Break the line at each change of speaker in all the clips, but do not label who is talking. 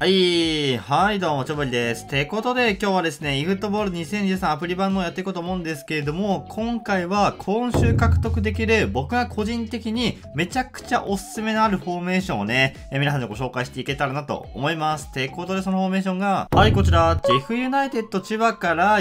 はい、はい、どうも、ちょぼりです。てことで、今日はですね、eFootball 2023アプリ版のやっていこうと思うんですけれども、今回は今週獲得できる、僕が個人的にめちゃくちゃおすすめのあるフォーメーションをね、皆さんにご紹介していけたらなと思います。てことで、そのフォーメーションが、はい、こちら、ジェフユナイテッド千葉から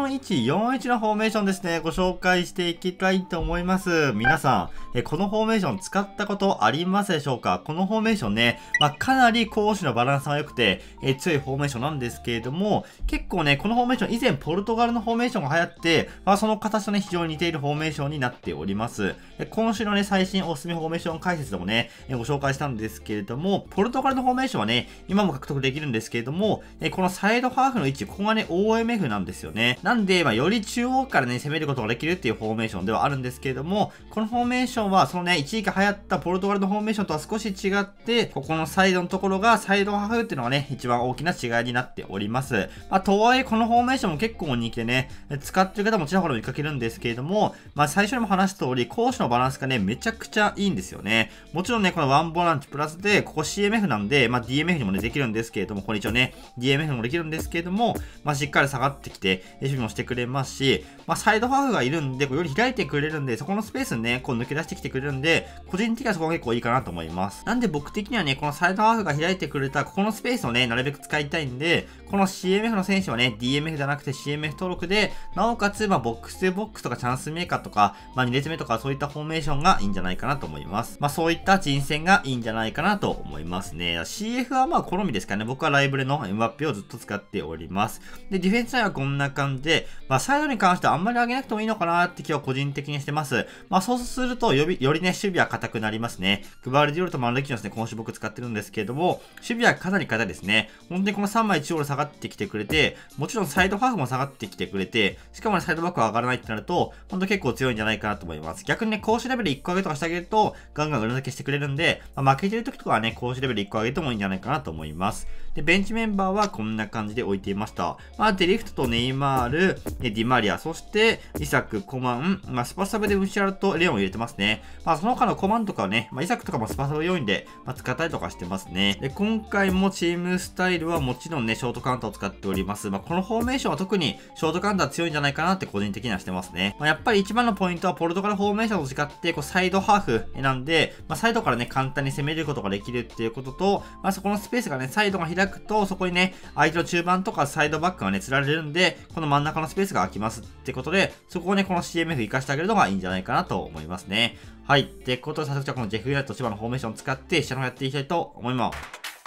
4141のフォーメーションですね、ご紹介していきたいと思います。皆さん、このフォーメーション使ったことありますでしょうか？このフォーメーションね、かなり攻守のバランスが良くて、強いフォーメーションなんですけれども、結構ね、このフォーメーション以前ポルトガルのフォーメーションが流行って、その形とね、非常に似ているフォーメーションになっております。今週のね、最新おすすめフォーメーション解説でもね、ご紹介したんですけれども、ポルトガルのフォーメーションはね、今も獲得できるんですけれども、このサイドハーフの位置、ここがね、OMF なんですよね。なんで、より中央からね、攻めることができるっていうフォーメーションではあるんですけれども、このフォーメーションは、そのね、一時期流行ったポルトガルのフォーメーションとは少し違って、ここのサイドのところがサイドハーフっていうのがね、一番大きな違いになっております。とはいえ、このフォーメーションも結構人気でね、使ってる方もちらほら見かけるんですけれども、最初にも話した通り、攻守のバランスがね、めちゃくちゃいいんですよね。もちろんね、このワンボランチプラスで、ここ CMF なんで、DMF にもね、できるんですけれども、これ一応ね、DMF にもできるんですけれども、しっかり下がってきて、守備もしてくれますし、サイドハーフがいるんで、より開いてくれるんで、そこのスペースにね、こう抜け出してきてくれるんで、個人的にはそこが結構いいかなと思います。なんで僕的にはね、このサイドハーフが開いてくれた、ここのスペースをね、なるべく使いたいんで、この CMF の選手はね、DMF じゃなくて CMF 登録で、なおかつ、ボックス2ボックスとかチャンスメーカーとか、2列目とかそういったフォーメーションがいいんじゃないかなと思います。そういった人選がいいんじゃないかなと思いますね。CF は好みですかね。僕はライブレのエムバッペをずっと使っております。で、ディフェンスはこんな感じで、サイドに関してはあんまり上げなくてもいいのかなって気は個人的にしてます。そうするとよりね、守備は硬くなりますね。グバルディオルとマルキノスね、今週僕使ってるんですけれども、守備はかなり硬いですね。本当にこの3枚中央下がってきてくれて、もちろんサイドハーフも下がってきてくれて、しかもね、サイドバックは上がらないってなると、ほんと結構強いんじゃないかなと思います。逆にね、攻守レベル1個上げとかしてあげると、ガンガン裏抜けしてくれるんで、負けてる時とかはね、攻守レベル1個上げてもいいんじゃないかなと思います。で、ベンチメンバーはこんな感じで置いていました。デリフトとネイマール、ディマリア、そして、イサク、コマン、スパサブでウシャルとレオンを入れてますね。その他のコマンとかはね、イサクとかもスパサブ要員で、使ったりとかしてますね。で、今回もチームスタイルはもちろんね、ショートカウンターを使っております。このフォーメーションは特にショートカウンター強いんじゃないかなって個人的にはしてますね。やっぱり一番のポイントはポルトガルフォーメーションと違って、サイドハーフなんで、サイドからね、簡単に攻めることができるっていうことと、そこのスペースがね、サイドが開くと、そこにね、相手の中盤とかサイドバックがね、釣られるんで、この真ん中のスペースが空きますってことで、そこをね、この CMF 活かしてあげるのがいいんじゃないかなと思いますね。はい。ってことで、早速じゃあこのジェフユナイテッド千葉のフォーメーションを使って、下の方やっていきたいと思います。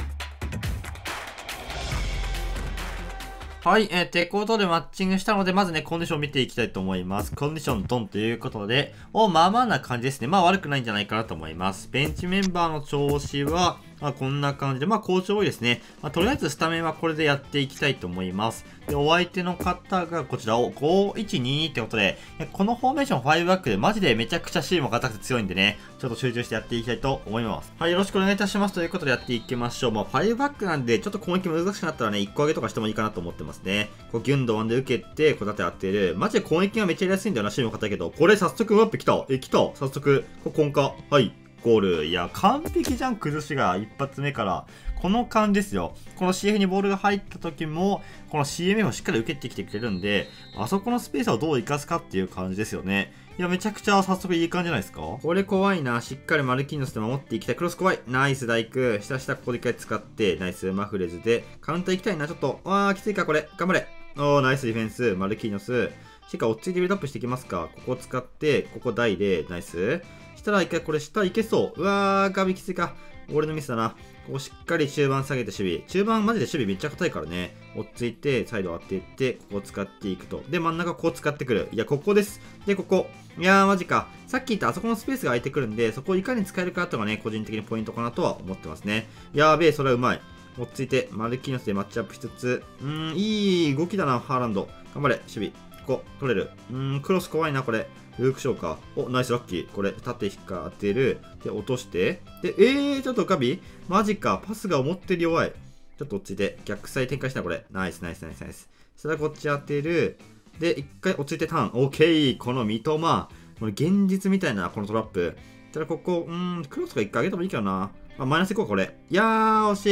はい、ってことでマッチングしたので、まずね、コンディションを見ていきたいと思います。コンディションドンということで、まあな感じですね。悪くないんじゃないかなと思います。ベンチメンバーの調子は、こんな感じで、好調多いですね。とりあえずスタメンはこれでやっていきたいと思います。で、お相手の方がこちらを5-1-2-2ってことで、このフォーメーション5バックでマジでめちゃくちゃシーンも硬くて強いんでね、ちょっと集中してやっていきたいと思います。はい、よろしくお願いいたしますということでやっていきましょう。5バックなんで、ちょっと攻撃難しくなったらね、1個上げとかしてもいいかなと思ってますね。ギュンドワンで受けて、縦当てる。マジで攻撃がめっちゃやりやすいんだよな、シーンも硬いけど。これ早速マップ来た。来た。早速、根下。はい。ゴール。いや、完璧じゃん、崩しが。一発目から。この感じですよ。この CF にボールが入った時も、この CMF をしっかり受けてきてくれるんで、あそこのスペースをどう活かすかっていう感じですよね。いや、めちゃくちゃ早速いい感じじゃないですか。これ怖いな。しっかりマルキーノスで守っていきたい。クロス怖い。ナイス大工。下ここで一回使って、ナイスマフレズで、カウンター行きたいな。ちょっと、きついか、これ。頑張れ。ナイスディフェンス。マルキーノス。しっかり落ち着いてビルドアップしていきますか。ここを使って、ここ台で、ナイス。したら一回これ下いけそう。ガビきついか。俺のミスだな。ここしっかり中盤下げて守備。中盤マジで守備めっちゃ硬いからね。落ち着いて、サイド当てて、ここを使っていくと。で、真ん中ここ使ってくる。いや、ここです。で、ここ。いやー、マジか。さっき言ったあそこのスペースが空いてくるんで、そこをいかに使えるかっていうのがね、個人的にポイントかなとは思ってますね。やーべえ、それはうまい。落ち着いて、マルキーノスでマッチアップしつつ、いい動きだな、ハーランド。頑張れ、守備。ここ、取れる。クロス怖いな、これ。ルークショーか。ナイスラッキー。これ、縦引っか当てる。で、落として。で、ちょっとガビマジか。パスが思ってる弱い。ちょっと落ち着いて。逆サイ展開したこれ。ナイスナイスナイスナイス。それはこっち当てる。で、一回落ち着いてターン。オッケー。この三笘。これ現実みたいな、このトラップ。ただここ、クロスが一回上げてもいいけどな。マイナスいこう、これ。いやー、惜しい。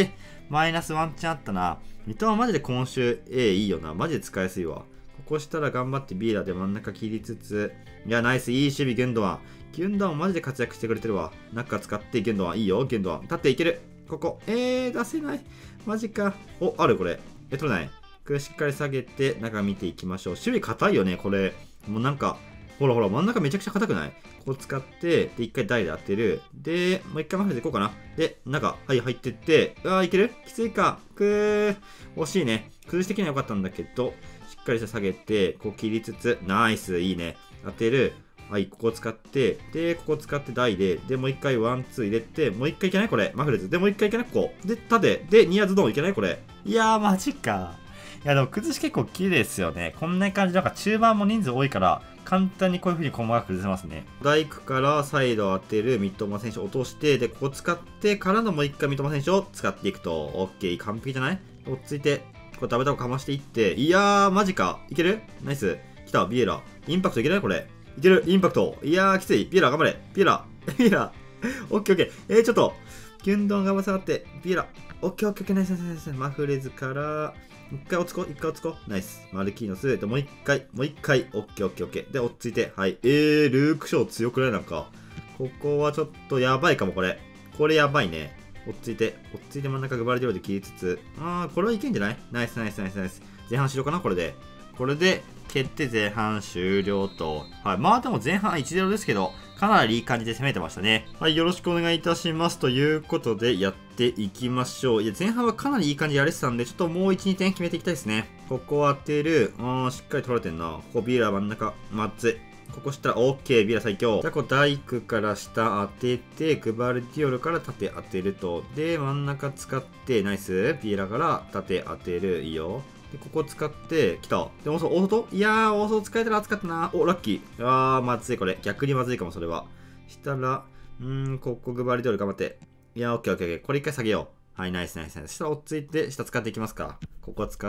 マイナスワンチャンあったな。三笘マジで今週 A いいよな。マジで使いやすいわ。ここしたら頑張ってビーラで真ん中切りつつ。いや、ナイス。いい守備、ギュンドアン。ギュンドアンマジで活躍してくれてるわ。中使ってギュンドアン。いいよ、ギュンドアン。立っていける。ここ。出せない。マジか。お、あるこれ。取れない。しっかり下げて、中見ていきましょう。守備硬いよね、これ。もうなんか、ほらほら、真ん中めちゃくちゃ硬くない？こう使って、で、一回台で当てる。で、もう一回マフでいこうかな。で、中、はい、入ってって、いける？きついか。惜しいね。崩し的には良かったんだけど、しっかりして下げて、こう切りつつ、ナイス、いいね。当てる。はい、ここ使って、で、ここ使って台で、で、もう一回ワン、ツー入れて、もう一回いけないこれ。マフレーズ。で、もう一回いけないここ。で、縦。で、ニアズドンいけないこれ。いやー、マジか。いや、でも崩し結構綺麗ですよね。こんな感じで、なんか中盤も人数多いから、簡単にこういう風に細かく崩せますね。大工からサイドを当てる三笘選手を落として、で、ここ使ってからのもう一回三笘選手を使っていくと、オッケー、完璧じゃない？落ち着いて、こうダブダブかましていって、いやー、マジか。いける？ナイス。来た、ビエラ。インパクトいけないこれ。いける、インパクト。いやー、きつい。ビエラ、頑張れ。ビエラ。ビエラ。オッケーオッケー。ちょっと、ギュンドン頑張って下がって、ビエラ。オッケーオッケーオッケー、ナイスナイスナイス。マフレズから、一回落ちこう。ナイス。マルキーノス。で、もう一回。オッケーオッケーオッケー。で、落ち着いて。はい。ルークショー強くないなんか。ここはちょっとやばいかも、これ。これやばいね。落ち着いて真ん中グバルディオルで切りつつ。これはいけんじゃない？ナイス。前半終了かなこれで。これで、決定前半終了と。はい。まあでも前半 1-0 ですけど、かなりいい感じで攻めてましたね。はい。よろしくお願いいたします。ということで、やっていきましょう。いや、前半はかなりいい感じでやれてたんで、ちょっともう1、2点決めていきたいですね。ここ当てる。しっかり取られてんな。ここビーラー真ん中、まずい。ここしたら OK、ビーラー最強。じゃあ、こう、大工から下当てて、グバルディオルから縦当てると。で、真ん中使って、ナイス。ビーラーから縦当てる。いいよ。で、ここ使って、来た。で、大外いやー、大外使えたら熱かったな。お、ラッキー。まずい、これ。逆にまずいかも、それは。したら、ここグバルディオル頑張って。いやー、オッケー。これ一回下げよう。はい、ナイス。下落ち着いて、下使っていきますか。ここ使って、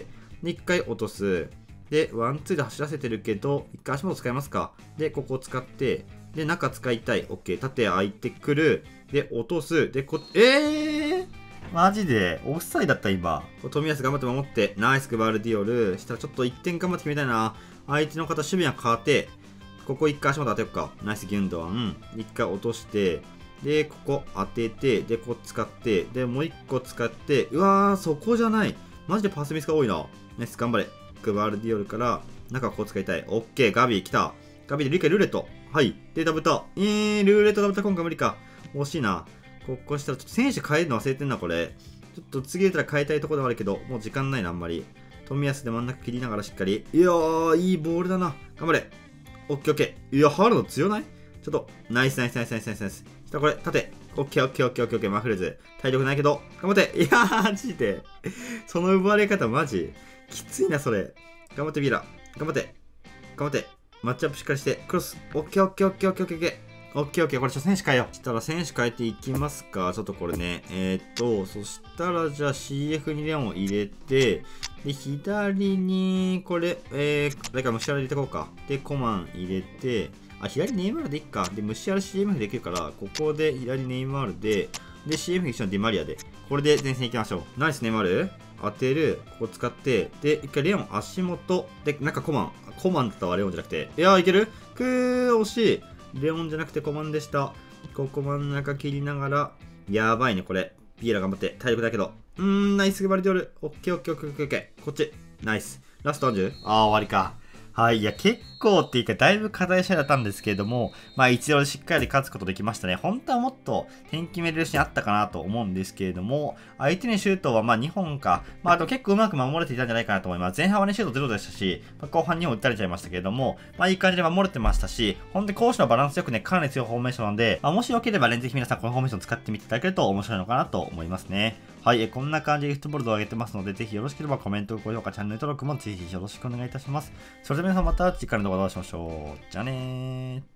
で、一回落とす。で、ワン、ツーで走らせてるけど、一回足元使いますか。で、ここ使って、で、中使いたい。オッケー。縦開いてくる。で、落とす。で、マジでオフサイドだった今。冨安頑張って守って、ナイスグバルディオル。したらちょっと1点頑張って決めたいな。相手の方、守備は変わって、ここ1回足元当てよっか。ナイスギュンドアン。1回落として、で、ここ当てて、で、ここ使って、で、もう1個使って、うわー、そこじゃない。マジでパスミスが多いな。ナイス、頑張れ。グバルディオルから、中ここ使いたい。オッケー、ガビー来た。ガビーでルーレット。はい。で、ダブタ。ルーレットダブタ今回無理か。惜しいな。ここしたら、ちょっと選手変えるの忘れてんな、これ。ちょっと次出たら変えたいところではあるけど、もう時間ないな、あんまり。冨安で真ん中切りながらしっかり。いやー、いいボールだな。頑張れ。オッケー。いや、ハールド強ない？ちょっと、ナイス。したこれ、縦。オッケー。マフレーズ。体力ないけど、頑張って。いやー、マジで。その奪われ方、マジ。きついな、それ。頑張って、ビーラ。頑張って。マッチアップしっかりして、クロス。オッケー。オッケー。これ、選手変えよう。したら、選手変えていきますか。ちょっとこれね。そしたら、じゃあ CF にレオンを入れて、で、左に、これ、誰か虫洗い入れてこうか。で、コマン入れて、左ネイマールでいっか。で、虫洗い CMF できるから、ここで左ネイマールで、で、CMF 一緒のディマリアで。これで前線行きましょう。ナイスネイマール。当てる。ここ使って、で、一回レオン足元。で、中コマン。コマンだったわ、レオンじゃなくて。いやー、いける？惜しい。レオンじゃなくてコマンでした。ここ真ん中切りながら。やばいね、これ。ピエラ頑張って。体力だけど。ナイスグバルディオル。オッケー。こっち。ナイス。ラスト 40？ 終わりか。はい。いや、結構っていうか、だいぶ課題試合だったんですけれども、一度しっかり勝つことできましたね。本当はもっと点決めれるシーンあったかなと思うんですけれども、相手にシュートは2本か、あと結構うまく守れていたんじゃないかなと思います。前半はね、シュート0でしたし、後半2本打たれちゃいましたけれども、いい感じで守れてましたし、本当に攻守のバランスよくね、かなり強いフォーメーションなんで、もしよければぜひ皆さんこのフォーメーション使ってみていただけると面白いのかなと思いますね。はい。こんな感じでフットボール動画上げてますので、ぜひよろしければコメント、高評価、チャンネル登録もぜひよろしくお願いいたします。それでは皆さんまた次回の動画でお会いしましょう。じゃあねー。